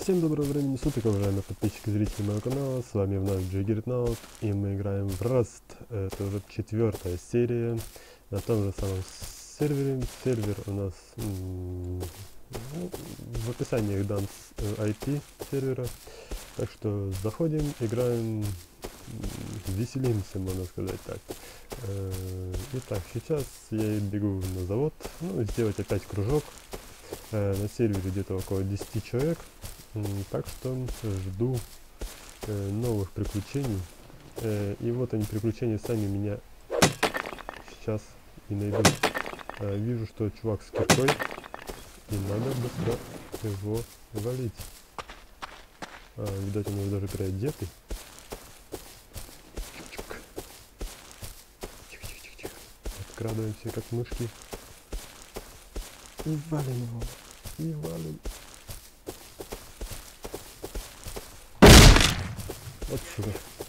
Всем доброго времени суток, уважаемые подписчики и зрители моего канала. С вами вновь Juggernaut, и мы играем в Rust. Это уже 4-я серия на том же самом сервере. Сервер у нас в описании дан IP сервера. Так что заходим, играем, веселимся, можно сказать так. Итак, сейчас я бегу на завод, сделать опять кружок. На сервере где-то около 10 человек. Так что жду новых приключений. И вот они, приключения, сами меня сейчас и найдут. Вижу, что чувак с киркой, и надо быстро его валить. Видать, он уже даже переодетый. Тихо. Открадываемся, как мышки. И валим его. И валим. Вот сюда.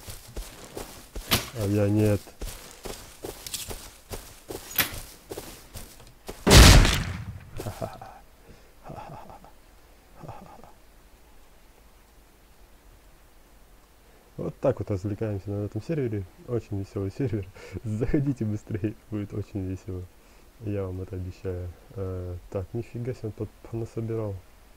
А я нет. Вот так вот развлекаемся на этом сервере. Очень веселый сервер. Заходите быстрее, будет очень весело. Я вам это обещаю. Так, нифига себе, он тут понасобирал.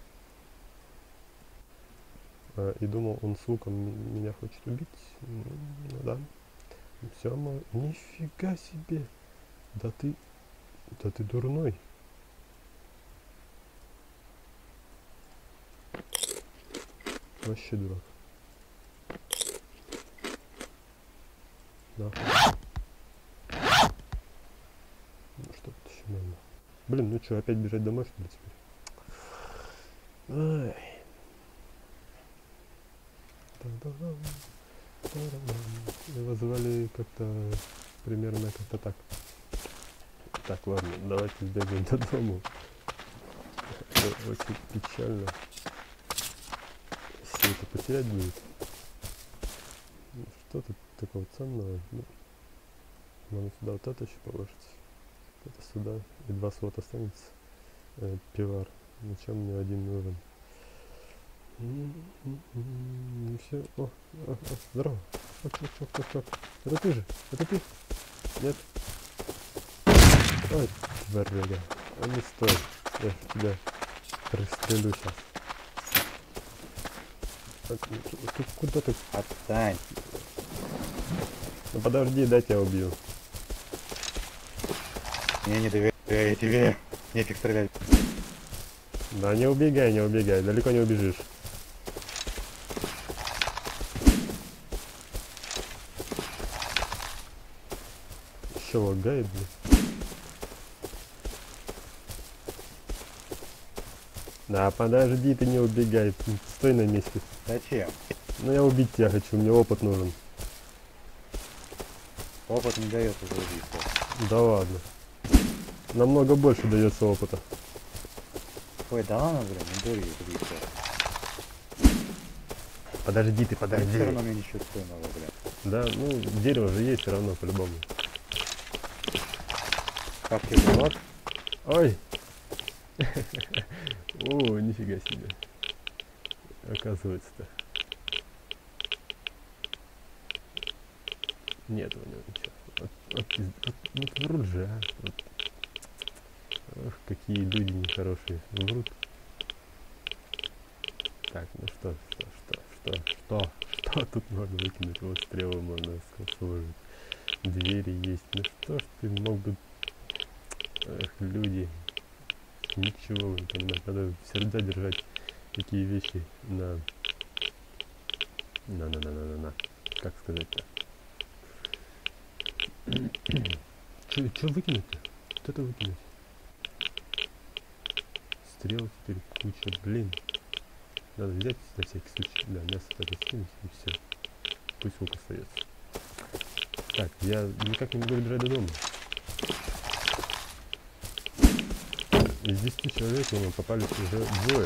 И думал, он с луком меня хочет убить. Ну да. Все, нифига себе. Да ты дурной. Вообще дурак. Да. Ну что тут еще надо? Блин, ну что, опять бежать домой, что ли, теперь? Ай. Его звали как-то примерно как-то так. Так, ладно, давайте сбегаем до дома. Это очень печально. Все это потерять будет. Что тут такого ценного? Надо сюда вот это еще положить. Это сюда. И 2 слота останется. Пивар. Зачем мне один нужен? Все. О, здорово. Чок. Это ты же? Это ты? Нет? Ой, тваряга. Не стой. Я тебя пристрелю сейчас. Куда ты? Отстань. Ну подожди, дай тебя убью. Мне не доверяю тебе. Нефиг стрелять. Да не убегай, далеко не убежишь. Еще лагает, блин. Да подожди, ты не убегай, стой на месте. Зачем? Ну я убить тебя хочу, мне опыт нужен. Опыт не дается за убийство. Да ладно. Намного больше дается опыта. Ой, да ладно, блин, не дури, убийство. Подожди. Все равно мне ничего стоимого, блин. Да, ну дерево же есть все равно по-любому. Как тебе вот? Ой! О, нифига себе. Оказывается-то. Нет у него ничего. Вот врут же, а. Вот. Ох, какие люди нехорошие. Врут. Так, ну что тут можно выкинуть? Вот стрелы можно сложить. Двери есть. Ну что ж ты мог бы... Эх, люди. Ничего не понимать. Надо всегда держать такие вещи на... Как сказать-то? Чё выкинуть-то? Вот это выкинуть. Стрел теперь куча, блин. Надо взять на всякий случай. Да, мясо так и скинуть, и все. Пусть лук остается. Так, я никак не могу добежать до дома. Из 10 человек мы попались уже 2.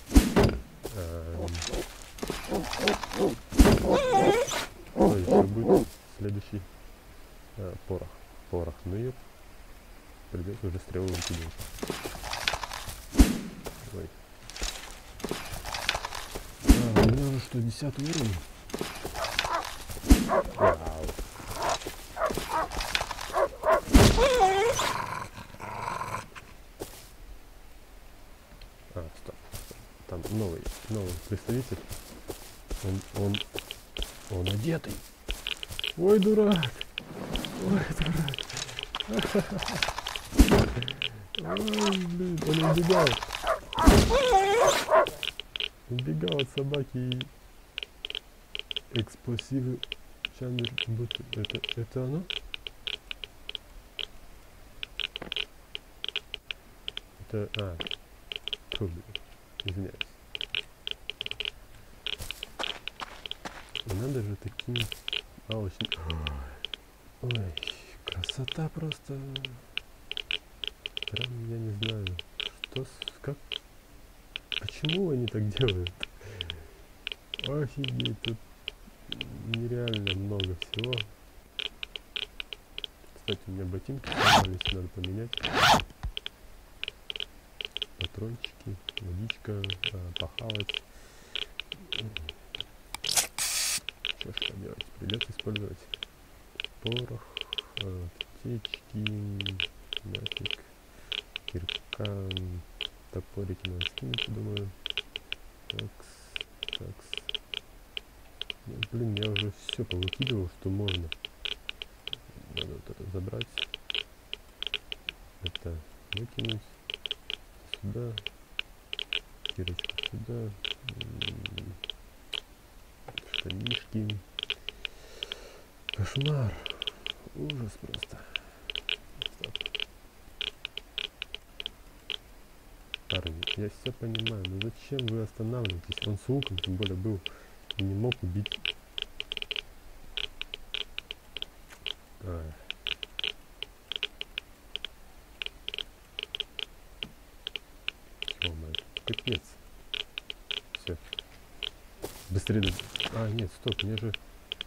Что еще будет? Следующий порох. Ну и придется уже стрелу выкидывать. Ой. 110 уровень. Вау. Стоп. Там новый представитель. Он одетый. Ой, дурак. Ой, дурак. Ой, блин, он убегал. Убегал от собаки и эксплосивы. Это оно? Это... Фу, извиняюсь. Надо же таким очень... Ой, красота просто. Прям я не знаю, как, почему они так делают. Офигеть, тут нереально много всего. Кстати, у меня ботинки сломались, надо поменять. Патрончики, водичка, похавать. Что ж поделать, придется использовать порох, аптечки, нафиг, кирка, топорики надо скинуть, думаю. Такс. Ну, блин, я уже все повыкидывал, что можно. Надо вот это забрать. Это выкинуть. Сюда. Кирочку сюда. Штанишки. Кошмар. Ужас просто. Стоп. Парни, я все понимаю, но зачем вы останавливаетесь? Он с луком, тем более, был и не мог убить. Ё-моё, капец. Все. Быстрее. Нет, стоп, мне же...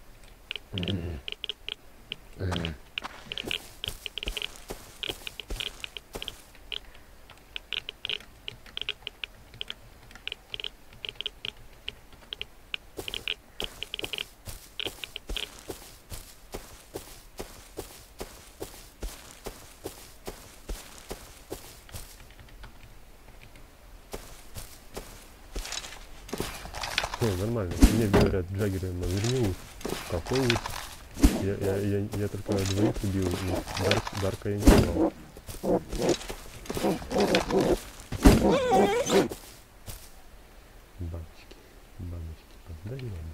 Нормально. Мне говорят, Джаггера верни лут. Какой лут? Я только двоих убил, и Дарка я не убил. Баночки, да не ладно.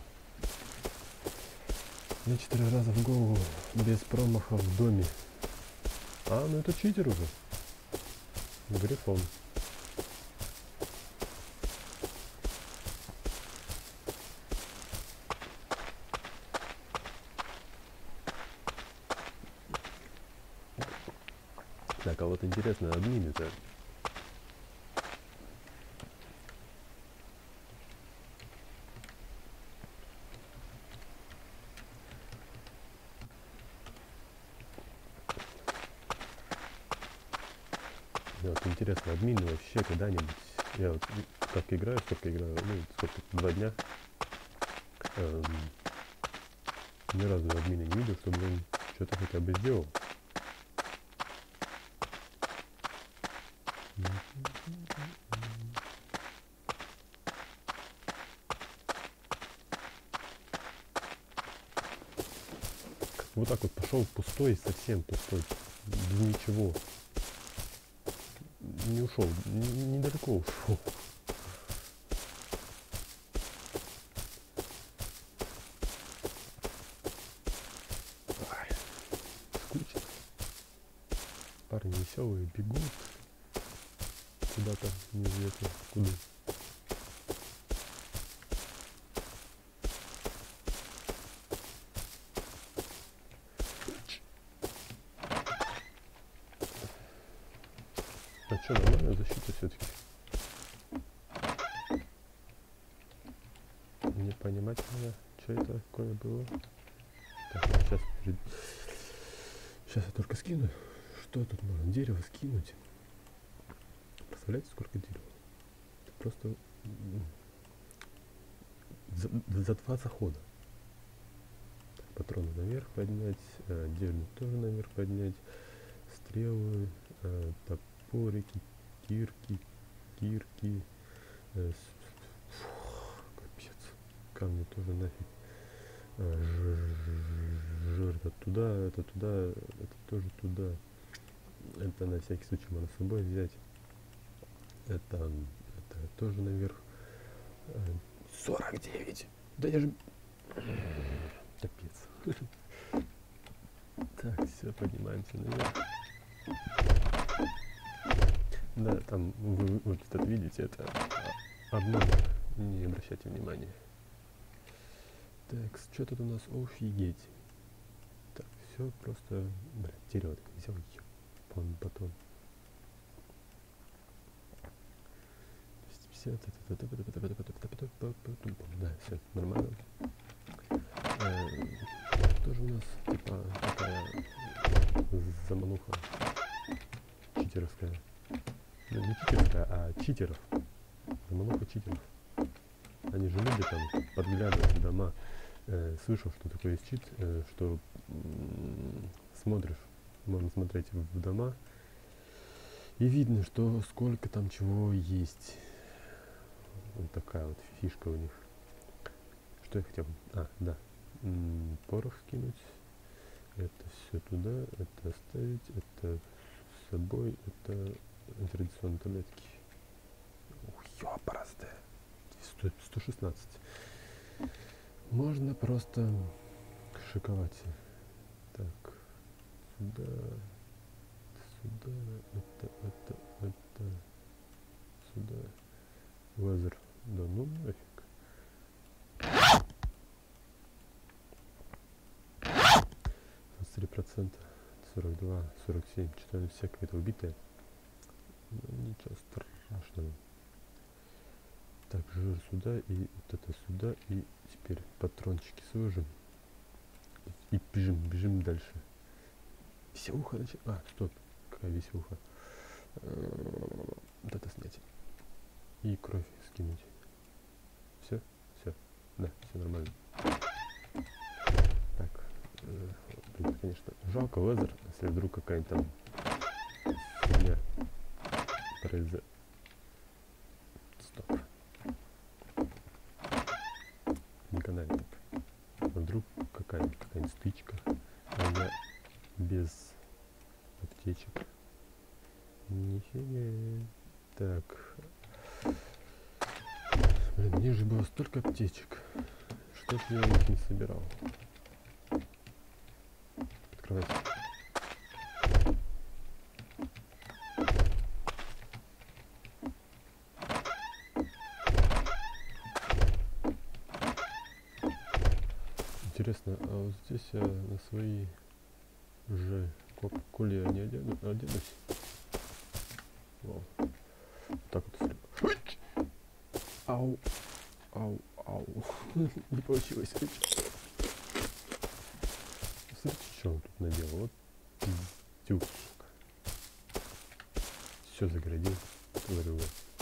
Мне 4 раза в голову без промаха в доме. Ну это читер уже. Грифон. Так, а вот интересно, админы-то. Вот интересно, админы вообще когда-нибудь. Я вот сколько играю, сколько, 2 дня. Ни разу админа не видел, чтобы он что-то хотя бы сделал. Вот так вот пошел пустой, совсем пустой, без ничего. Не ушел, недалеко ушел. Скучно. Парни веселые бегут куда-то, неизвестно куда. А что, нормальная защита все-таки? Не понимать надо, что это такое было. Так, сейчас я только скину. Что тут можно? Дерево скинуть. Представляете, сколько дерева? Это просто за 2 захода. Так, патроны наверх поднять, одежду тоже наверх поднять, стрелы, топорики, кирки, капец, камни тоже нафиг. Жир это туда, это тоже туда. Это на всякий случай можно с собой взять. Это тоже наверх. 49. Да я же... Капец. Так, все, поднимаемся наверх. Да, там вы вот это видите, это обман. Не обращайте внимания. Так, что тут у нас? Офигеть. Так, все просто... Блядь, дерево так взял, потом. 250, да, все, нормально. Тоже у нас типа такая замануха читеровская. Ну, не читерская, а читеров. Замануха читеров. Они же любят там подглядывать в дома. Слышал, что такое есть чит, что смотришь, можно смотреть в дома, и видно, что сколько там чего есть. Вот такая вот фишка у них. Что я хотел? Да. Порох скинуть. Это все туда, это оставить, это с собой, это традиционные таблетки. Ух, ёпарасты. 116. Можно просто шиковать. Так, сюда, это, сюда. Лазер, да ну нафиг. 23%, 42, 47, что-то все какое-то убитое. Ну, ничего страшного. Так, жир сюда и вот это сюда. И теперь патрончики сложим. И бежим дальше. Веселуха начала. Стоп. Какая веселуха. Вот это снять. И кровь скинуть. Все? Да, все нормально. Так. Блин, конечно, жалко лазер, если вдруг какая-нибудь там фигня произойдет. Стоп. Не канает так. А вдруг какая-нибудь стычка, а я без аптечек. Нифига. Так. Блин, мне же было столько аптечек. Что ж я их не собирал? Открывайся. Интересно, а вот здесь я на свои же коли я не оденусь. Вау. Так вот. Ау. Не получилось. Смотрите, что он тут наделал. Вот тюк. Все заградил. Говорю.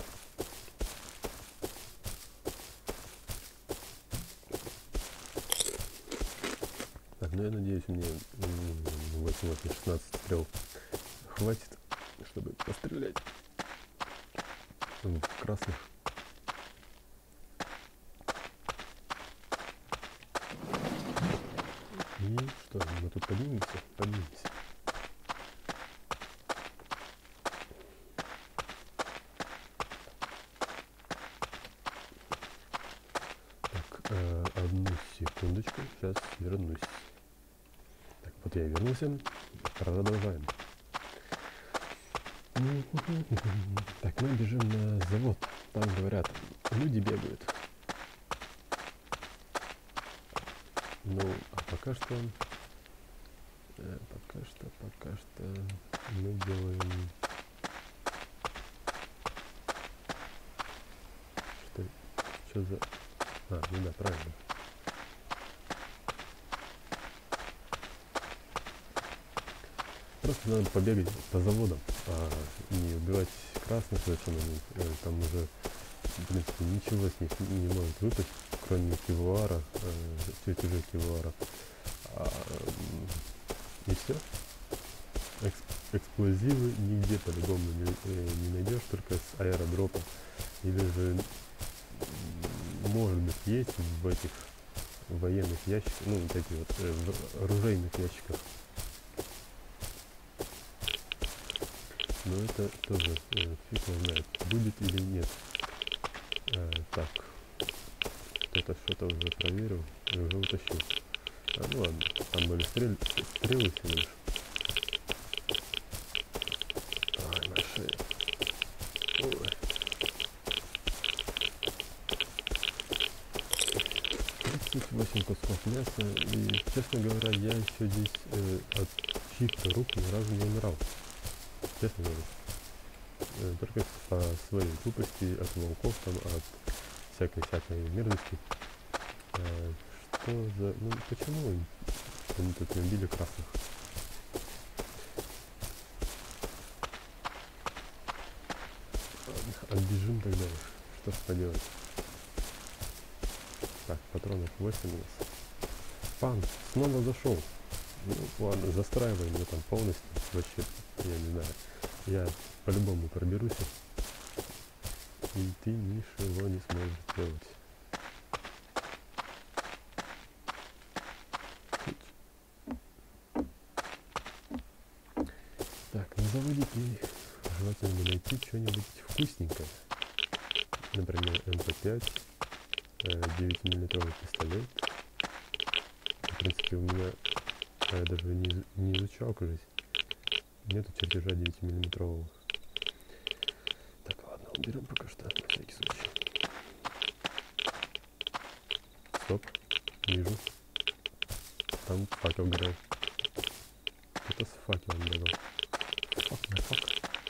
Так, ну я надеюсь, мне 8-16 стрел хватит, чтобы пострелять в красных. И что, мы тут поднимемся? Поднимемся. Так, одну секундочку, сейчас вернусь. Так, вот я вернулся, продолжаем. Так, мы бежим на завод. Там, говорят, люди бегают. Ну, а пока что мы делаем... Что за... ну да, правильно. Просто надо побегать по заводам, а не убивать красных, зачем они там уже в принципе, ничего с них не может выпасть, кроме кивуара, чертежей кивуара. И все. Эксплозивы нигде по-любому не найдешь, только с аэродропа. Или же, может быть, есть в этих военных ящиках, ну, вот эти вот в оружейных ящиках. Но это тоже фиг его знает, будет или нет. Так, кто-то что-то уже проверил и уже утащил. Ну ладно, там были стрелы всего лишь. Ай, на шее. Ой. 38 кусков мяса, и, честно говоря, я еще здесь от чьих-то рук ни разу не умирал. Честно говоря. Только по своей глупости, от волков, там, от всякой мерзости. Что за... Ну, почему они тут не убили красных? Отбежим тогда. Что ж поделать? Так, патронов 8 у нас. Пан снова зашел. Ну ладно, застраивай меня там полностью. Вообще, я не знаю. Я по-любому проберусь. И ты ничего не сможешь делать. Так, на заводике желательно найти что-нибудь вкусненькое. Например, МП5, 9-мм пистолет. В принципе, у меня, я даже не изучал, кажется, нету чертежа 9-мм. Так, ладно, уберем пока что, на всякий случай. Стоп, вижу. Там факел горел. Кто-то с факелом бегал. Фак на фак.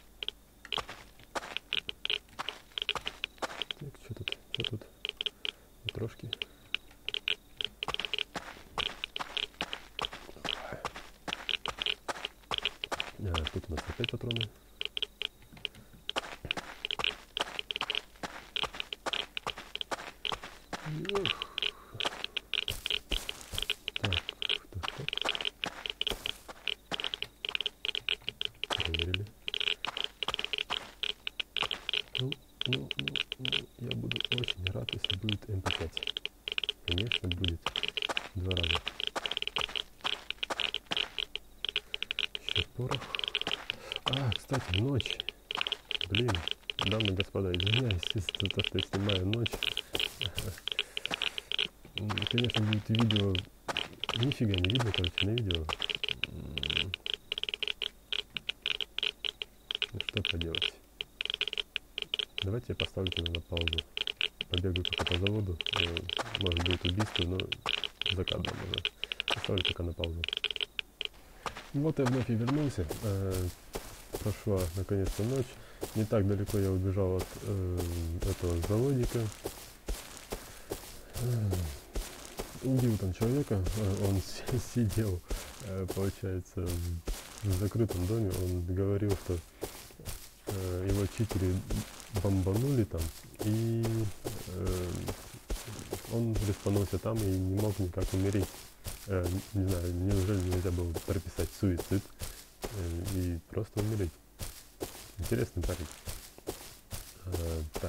Так, что тут? Что тут? Трошки. Тут у нас опять патроны. Так, проверили. Ну, я буду очень рад, если будет МП5. Конечно, будет 2 раза. Еще порох. Кстати, ночь. Блин, дамы и господа, извиняюсь за то, что я снимаю ночь. Конечно, будет видео... Нифига не видно, короче, на видео. Ну, что поделать. Давайте я поставлю тебя на паузу. Побегаю пока по заводу. Может будет убийство, но за кадром уже. Поставлю пока на паузу. Вот я вновь и вернулся. Прошла наконец-то ночь. Не так далеко я убежал от этого заводика. Убил там человека. Он сидел, получается, в закрытом доме. Он говорил, что его читери бомбанули там, и он респанулся там и не мог никак умереть. Не знаю, неужели нельзя было прописать суицид и просто умереть. Интересный парень. Так.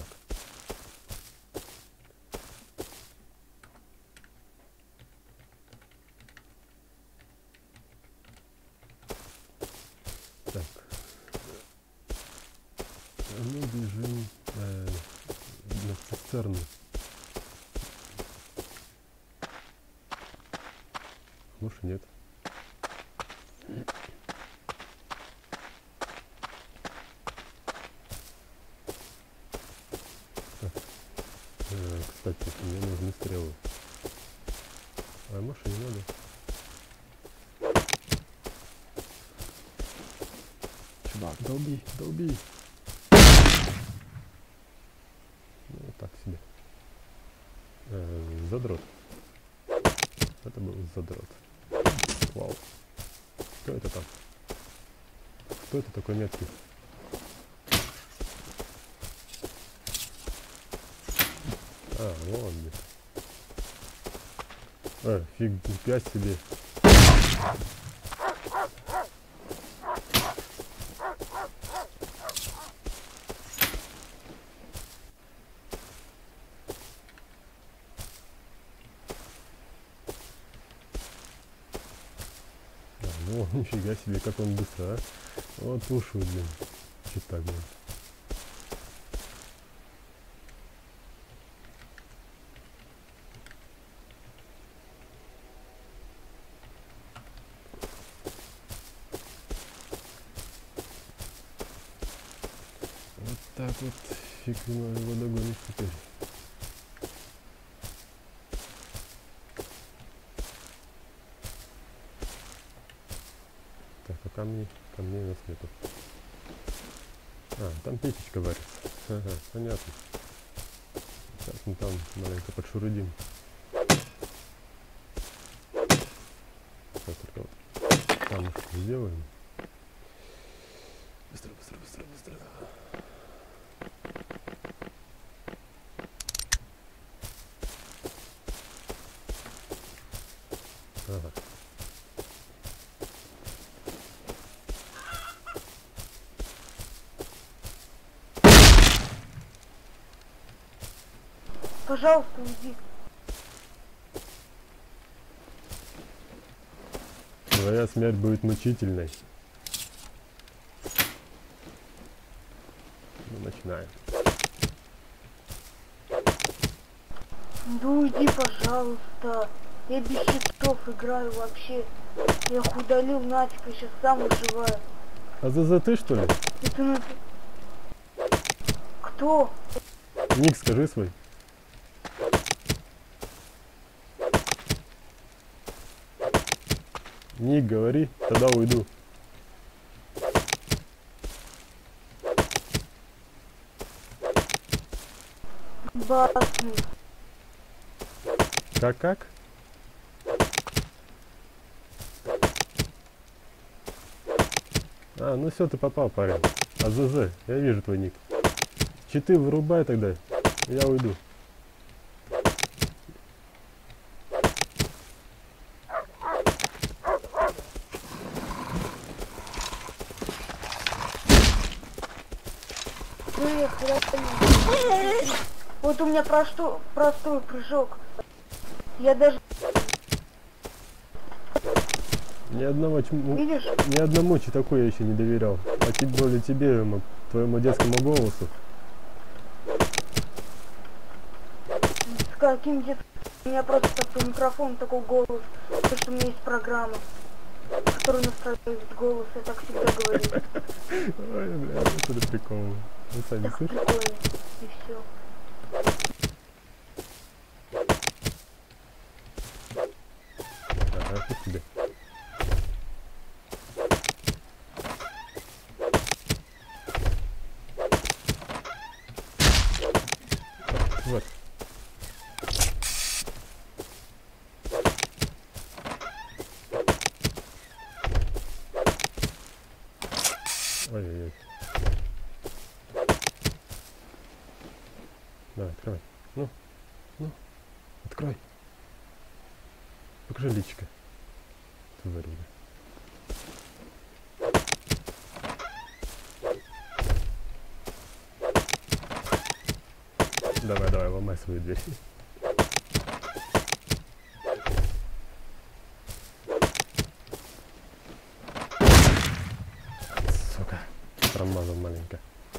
Так. Мы бежим на цистерну. Может, нет. Кстати, мне нужны стрелы. А может, не надо. Чувак, долби, долби. Ну, так себе. Задрот. Это был задрот. Вау. Кто это там? Кто это такой меткий? А, вон где-то. Фига себе. Ну, нифига себе, как он быстро, а? Вот уши, блин. Чуть так, блин. Вот так вот фиг его догонишь теперь. Так, а камней у нас нету. А, там печечка варится. Ага, понятно. Сейчас мы там маленько подшурудим. Так, только вот камушки сделаем. Быстро, быстро, быстро, быстро. Ага. Пожалуйста, уйди. Твоя смерть будет мучительной. Ну, начинаем. Да уйди, пожалуйста. Я без щитов играю вообще. Я их удалил нафиг, я сейчас сам выживаю. А ЗЗ ты, что ли? Это ну... Кто? Ник скажи свой. Ник, говори, тогда уйду. Басни. Как? А, ну все, ты попал, парень. А ЗЗ, я вижу твой ник. Читы вырубай тогда, я уйду. Вот у меня простой прыжок. Я даже... Ни Видишь? одному читаку я еще не доверял. А тем более тебе, твоему детскому голосу. С каким детским? У меня просто такой микрофон, такой голос. Потому что у меня есть программа, которая настраивает голос. Я так всегда говорю. Ой, бля, это прикол. Вы сами Так слышите? прикольно. И все. Ага, что тебе? Вот. Ой-ой-ой. Давай, открывай. Ну, открой. Покажи личико. Тварь. Давай, ломай свою дверь. Сука, промазал маленько.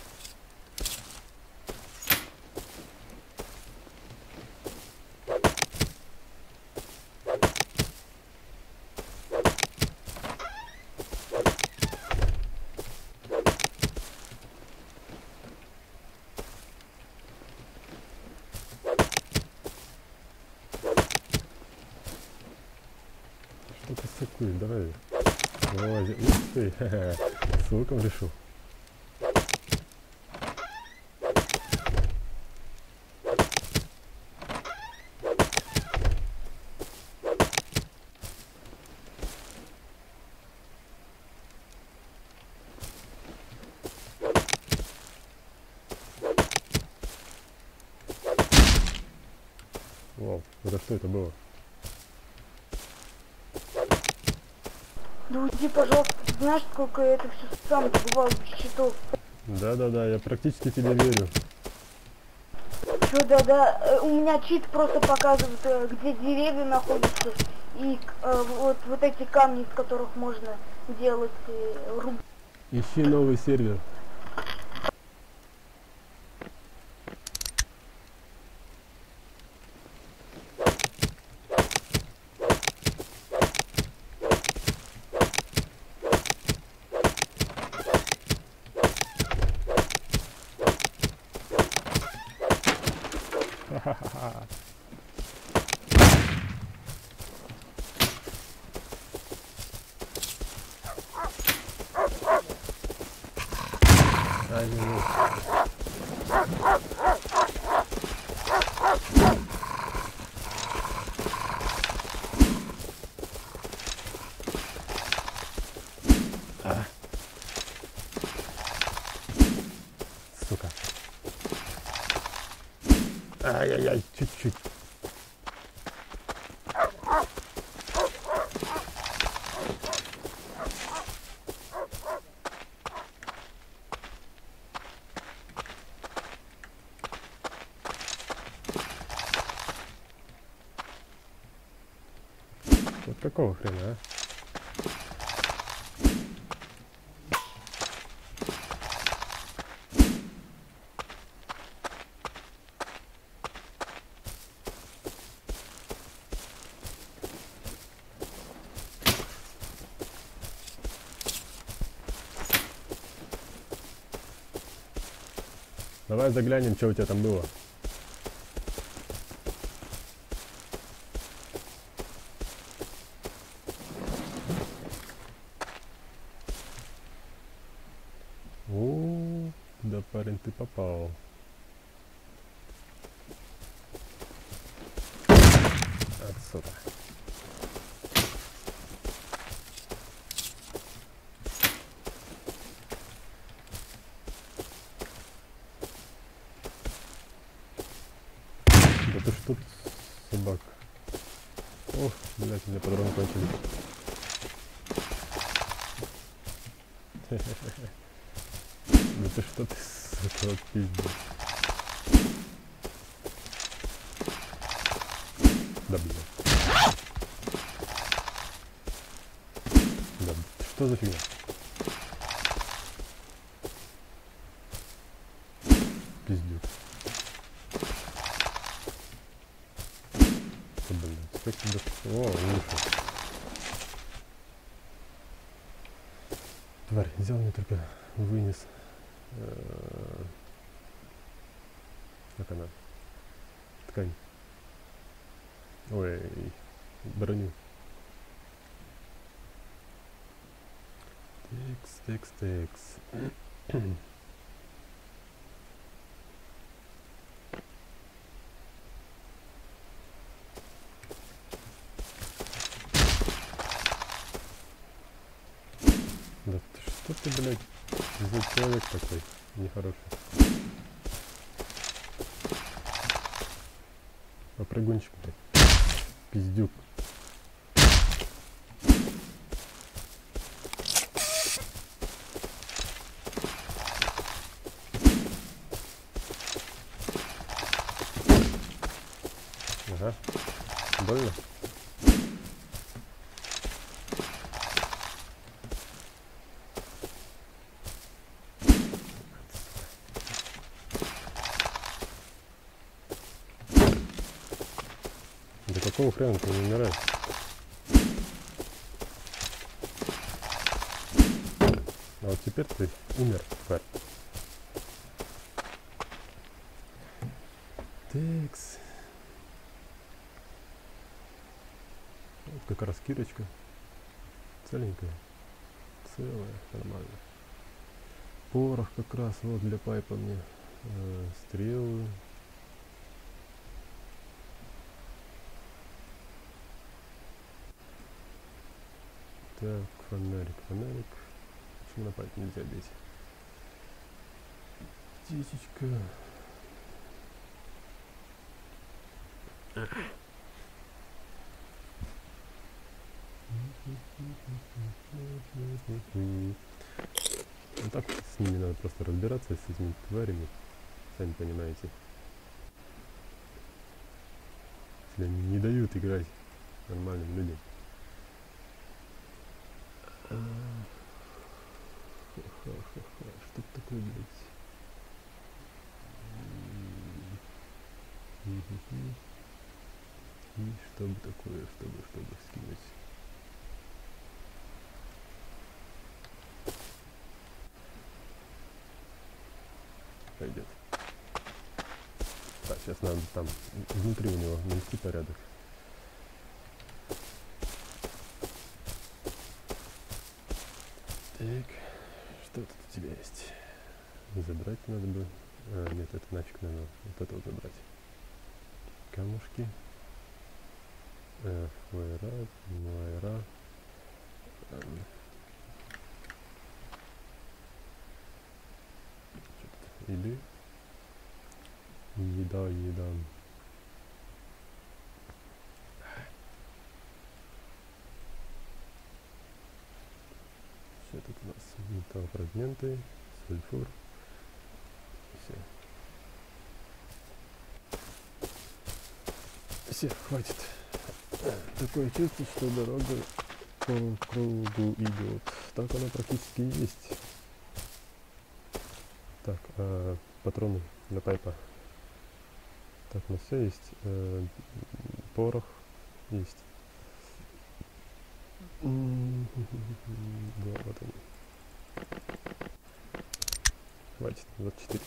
Что ты сыкуешь, давай. Вылази. Ух ты, с луком решил. Вау, это что это было? Да уйди, пожалуйста, ты знаешь, сколько я это все сам добывал без счетов. Да-да-да, я практически тебе верю. Чё, да-да, у меня чит просто показывает, где деревья находятся, и вот эти камни, из которых можно делать руб. Ищи новый сервер. Ай-яй-яй. Сука. Ай-яй-яй, чуть-чуть. Вот какого хрена, а? Давай заглянем, что у тебя там было. О, да, парень, ты попал. Отсюда. Да ты что, собак? Ох, блядь, у меня патроны кончились. Да ты что ты, сука, вот пиздец. Да, блядь. Да, что за фигня? Пиздец. Блядь, как ты... О, лучше. Тварь, взял мне только вынес. Как она? Ткань. Ой, броню. Текс. Да ты что ты, блядь, за человек такой нехороший? Попрыгунчик, блядь. Пиздюк. Ага. Больно? Да какого хрена ты не умираешь? А вот теперь ты умер, тварь. Текс. Вот как раз кирочка. Целенькая. Целая, нормально. Порох как раз вот для пайпа мне. Стрелы. Так, фонарик. Почему на пайп нельзя бить? Птичечка. Ну так с ними надо просто разбираться, с этими тварями, сами понимаете. Если они не дают играть нормальным людям. Что это такое, блядь? И чтобы такое, чтобы скинуть. Пойдет. Так, сейчас надо там внутри у него навести порядок. Так, что тут у тебя есть? Забрать надо бы. А, нет, это нафиг надо. Вот это вот забрать. Камушки. Флайра, майра. Еды. Еда. Что тут у нас? Металлфрагменты, сульфур. Все, хватит. Такое чувство, что дорога по кругу идет. Так она практически и есть. Так, патроны для пайпа. Так, у нас все есть. Порох есть. Да, вот они. Хватит, 24.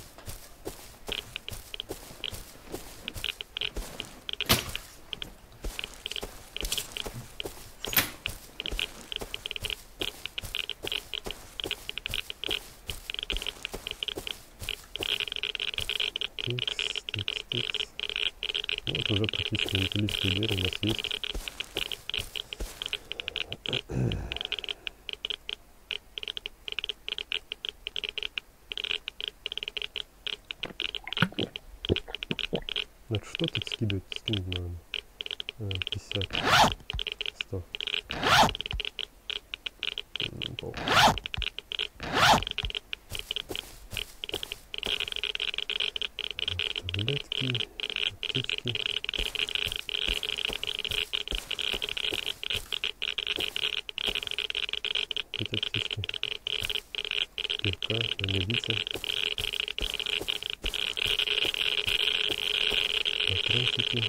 Тикс. Вот уже практически металлические двери у нас есть. Так, что тут скидывать? Скинуть надо. 50. 100. Пол. Таблетки. Аптечки. Эти аптечки. Кирка. Ягодица. Патрончики.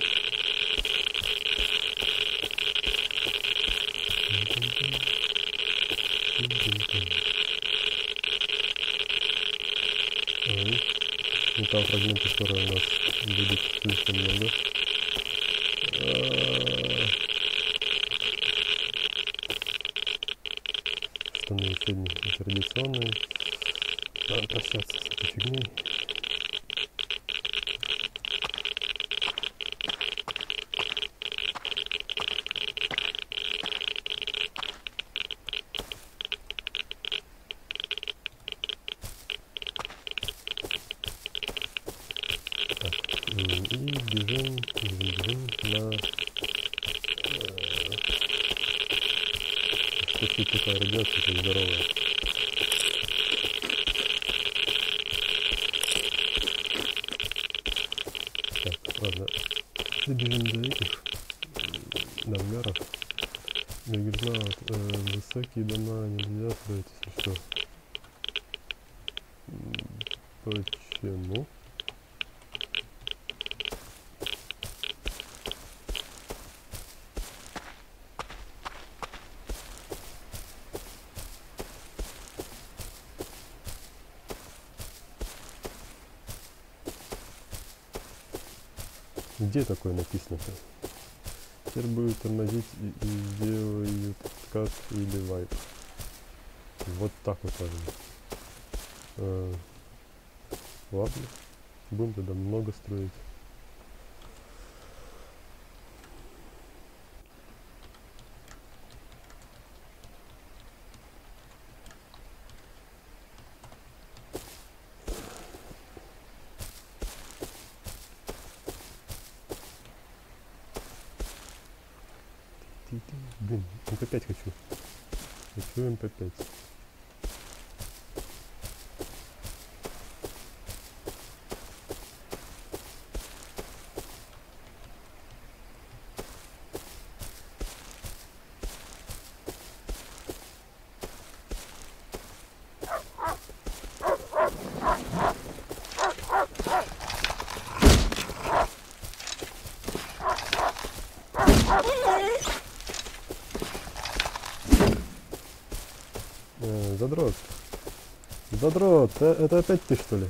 Металлфрагменты скоро у нас будет слишком много. Штаны сегодня традиционные. Надо прощаться с этой фигней. И бежим на если такая радиация, то здоровая. Так, ладно. Добежим до этих ангаров. Я говорю, высокие дома нельзя строить, если что. Почему? Где такое написано-то? Теперь будет тормозить и сделают откат или вайп. Вот так вот важно. Ладно. Будем тогда много строить. Блин, МП5 хочу. Хочу МП5. Задрот. Задрот, это опять ты, что ли?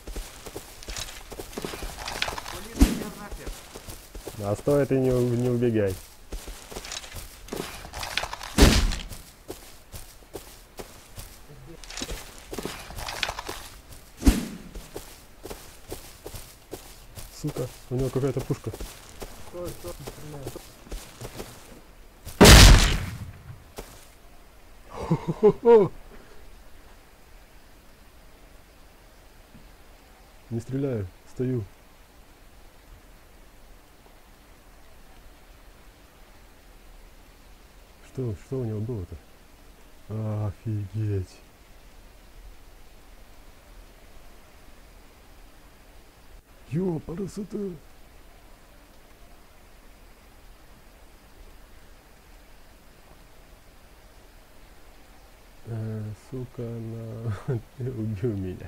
А стой, ты не убегай. Сука, у него какая-то пушка. Хо-хо-хо! Не стреляю, стою. Что у него было-то? Офигеть. Ёпарасота. Сука, ты убил меня.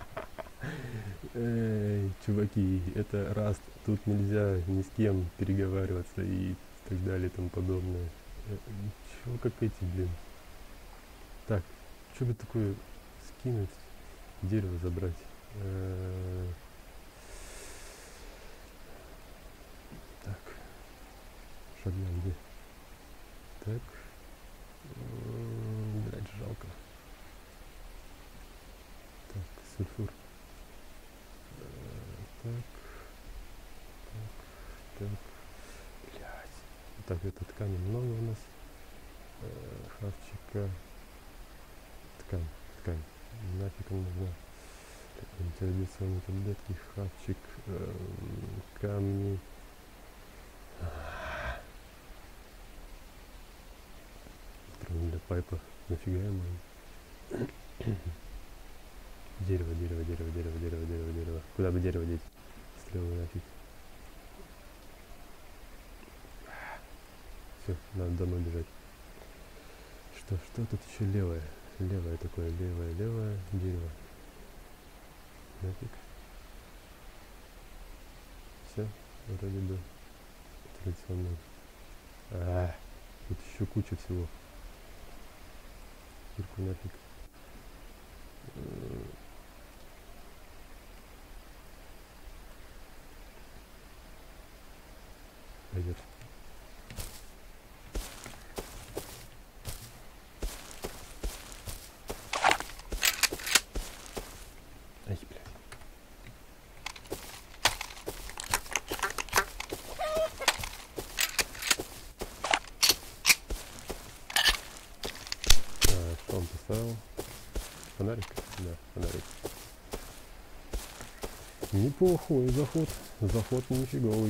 Эй, чуваки, это Раст, тут нельзя ни с кем переговариваться и так далее и тому подобное. Чего как эти, блин. Так, что бы такое скинуть, дерево забрать. Так, шагнем где? Так, блядь, жалко. Так, сульфур. Так, блядь. Так, это ткани много у нас. Хавчика. Ткань. Нафиг он нужна. Антирадиационные таблетки, хавчик, камни. Струн для пайпа. Нафига ему? Дерево. Куда бы дерево деть? Стрелы нафиг. Все, надо домой бежать. Что тут еще левое? Левое такое, левое дерево. Нафиг. Все, вроде бы традиционно. Тут еще куча всего. Кирку нафиг. Пойдет. Ай, блядь. Что он поставил? Фонарик? Да, фонарик. Неплохой заход. Заход нифиговый.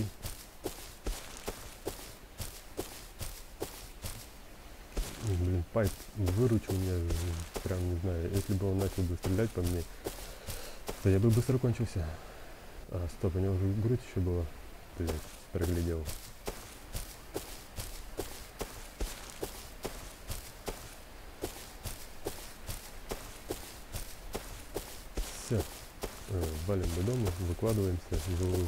Блин, пайп выручил меня, прям не знаю, если бы он начал бы стрелять по мне, то я бы быстро кончился. Стоп, у него уже грудь еще была. Блять, проглядел. Все, валим до дома, выкладываемся.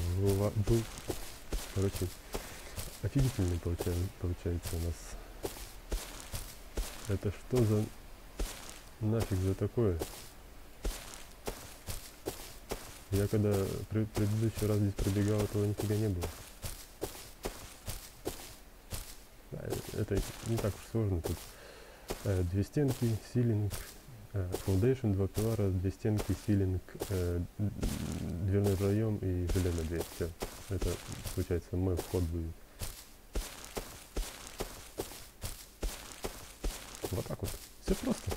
Короче, офигительный получается у нас. Это что за нафиг за такое? Я когда предыдущий раз здесь пробегал, этого нифига не было. Это не так уж сложно. Тут две стенки, силинг, foundation, два пилара, две стенки, силинг, дверной проем и железная дверь. Все. Это получается мой вход будет. Вот так вот. Все просто.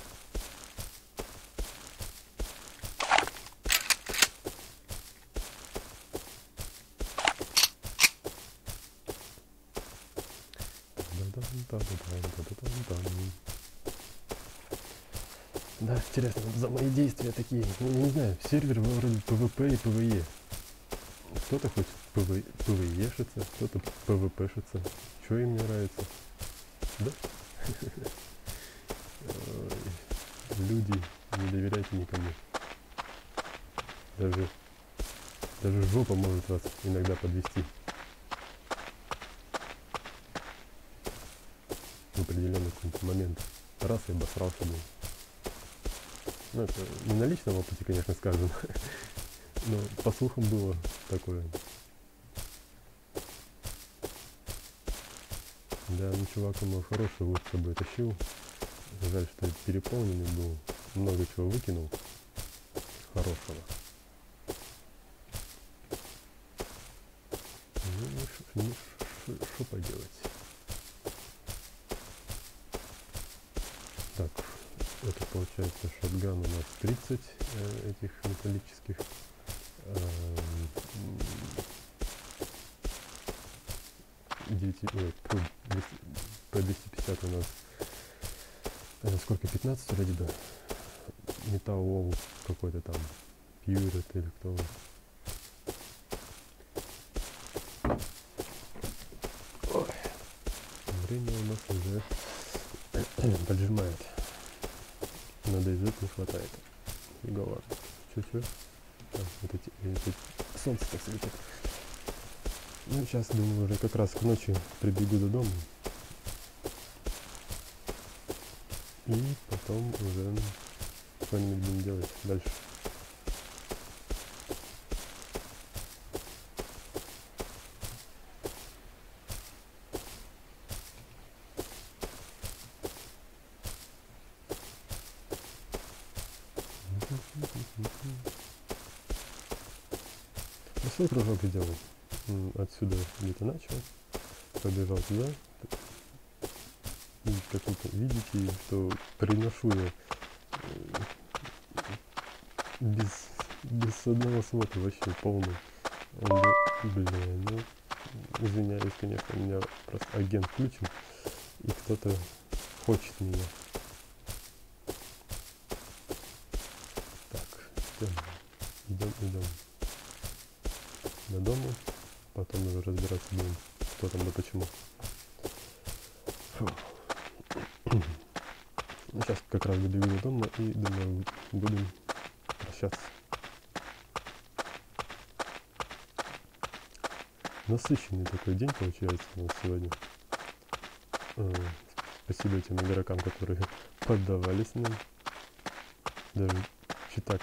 Да, интересно, вот за мои действия такие, ну, я не знаю, сервер вроде PvP и PvE. Кто-то хочет PvE-шиться, кто-то PvP-шиться. Что им не нравится? Да? Ой, люди, не доверяйте никому. Даже жопа может вас иногда подвести. В определенный какой-то момент. Раз и обосрался был. Ну, это не на личном опыте, конечно, сказано. Но по слухам было такое. Да, ну чувак мой хороший вот с собой тащил. Жаль, что переполненный был. Много чего выкинул. Хорошего. Ну, что поделать. Так, это получается шотган у нас 30 этих металлических. P250 у нас сколько, 15 вроде бы. Металл Wall какой-то там, Pure или кто он. Ой. Время у нас уже поджимает. Надо изжить, не хватает. Фигово. Чуть-чуть. Вот эти солнце так светит. Ну, сейчас, думаю, уже как раз к ночи прибегу до дома. И потом уже что-нибудь будем делать дальше. Большой кружок сделал. Отсюда где-то начал, побежал туда. И как вы видите, что приношу я без одного свода вообще полный. Блин, ну, извиняюсь, конечно, у меня просто агент включен, и кто-то хочет меня. Так, идем до дома, потом уже разбираться будем, кто там да почему. Фу. Ну, сейчас как раз добегу до дома и, думаю, будем прощаться. Насыщенный такой день получается у нас сегодня. Спасибо этим игрокам, которые поддавались нам. Даже читак.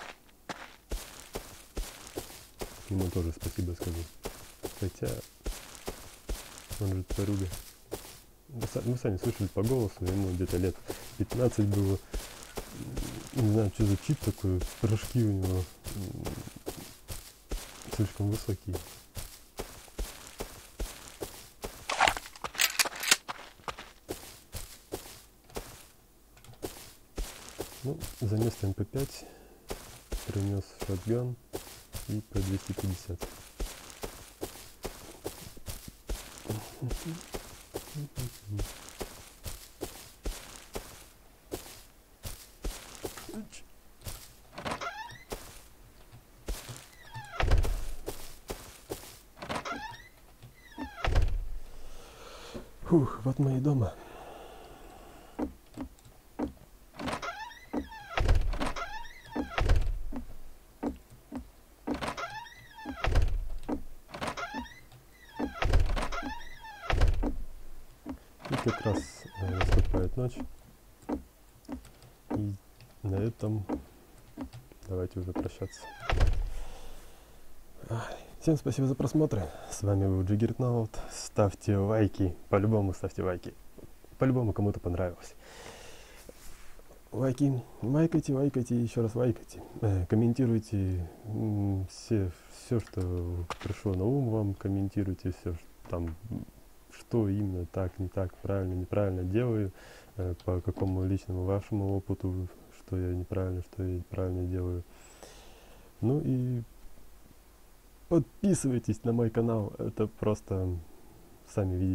Ему тоже спасибо скажу. Хотя он же тварюга. Вы сами слышали по голосу, ему где-то лет 15 было. Не знаю, что за чип такой, прыжки у него слишком высокие. Ну, за место МП5 принес шотган и P250. Фух, вот мы и дома. И как раз наступает ночь. И на этом давайте уже прощаться. Всем спасибо за просмотр. С вами был Джиггернаут. Ставьте лайки. По-любому ставьте лайки. По-любому кому-то понравилось. Лайки. Лайкайте, еще раз лайкайте. Комментируйте все, что пришло на ум вам. Комментируйте все, там, что именно так, не так, правильно, неправильно делаю. По какому личному вашему опыту, что я неправильно, что я правильно делаю. Ну и подписывайтесь на мой канал, это просто сами видите.